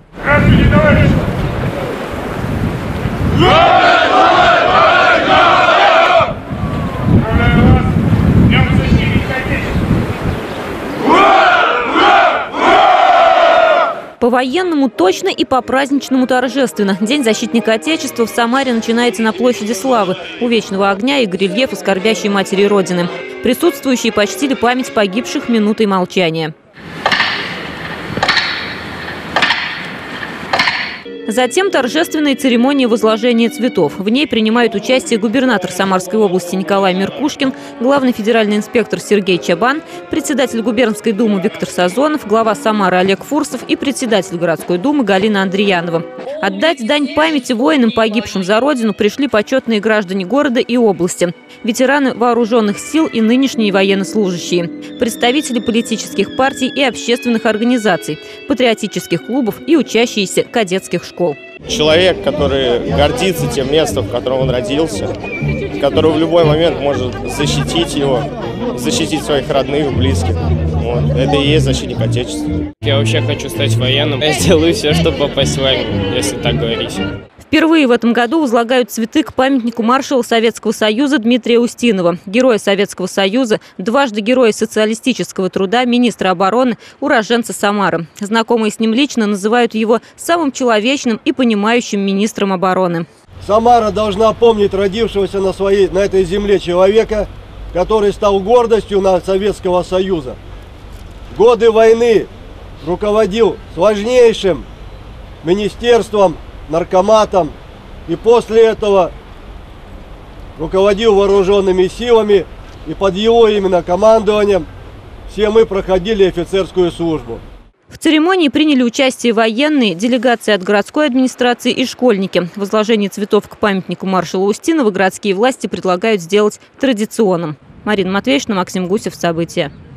Здравствуйте, товарищи! Поздравляю вас с Днем защитника Отечества! По-военному точно и по-праздничному торжественно. День защитника Отечества в Самаре начинается на площади Славы у Вечного огня и горельефа скорбящей матери Родины. Присутствующие почтили память погибших минутой молчания. Затем торжественная церемония возложения цветов. В ней принимают участие губернатор Самарской области Николай Меркушкин, главный федеральный инспектор Сергей Чабан, председатель губернской думы Виктор Сазонов, глава Самары Олег Фурсов и председатель городской думы Галина Андреянова. Отдать дань памяти воинам, погибшим за Родину, пришли почетные граждане города и области, ветераны вооруженных сил и нынешние военнослужащие, представители политических партий и общественных организаций, патриотических клубов и учащиеся кадетских школ. Человек, который гордится тем местом, в котором он родился, который в любой момент может защитить его, защитить своих родных, близких. Вот. Это и есть защитник Отечества. Я вообще хочу стать военным. Я сделаю все, чтобы попасть в армию, если так говорить. Впервые в этом году возлагают цветы к памятнику маршала Советского Союза Дмитрия Устинова, героя Советского Союза, дважды героя социалистического труда, министра обороны, уроженца Самары. Знакомые с ним лично называют его самым человечным и понимающим министром обороны. Самара должна помнить родившегося на этой земле человека, который стал гордостью Советского Союза. В годы войны руководил сложнейшим министерством, наркоматом, и после этого руководил вооруженными силами, и под его именно командованием все мы проходили офицерскую службу. В церемонии приняли участие военные, делегации от городской администрации и школьники. Возложение цветов к памятнику маршала Устинова городские власти предлагают сделать традиционным. Марина Матвеевна, Максим Гусев. События.